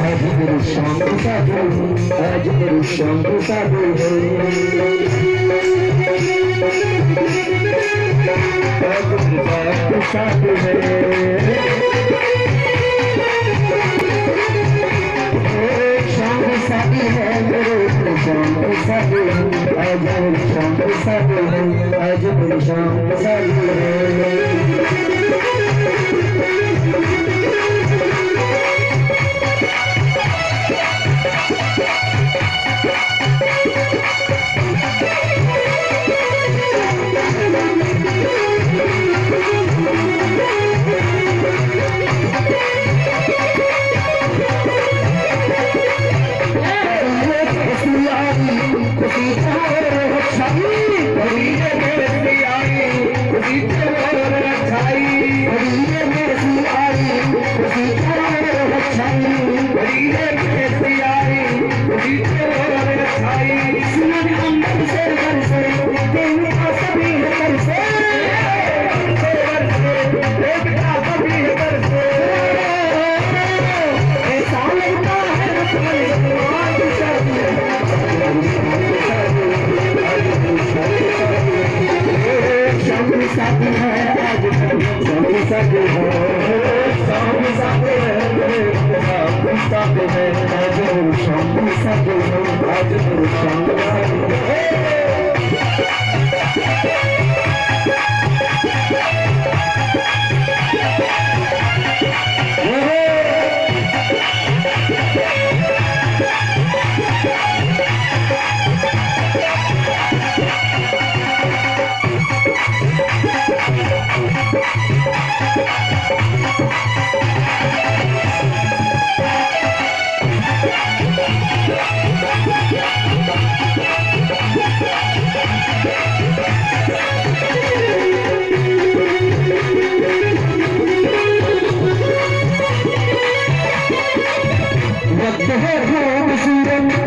आज मेरे शाम को साधु, आज मेरे शाम को साधु है। आज मेरे बाप को साधु है। शाम को साधु है मेरे शाम को साधु है। आज मेरे शाम को साधु है। आज मेरे शाम को साधु है। है खूबसूरत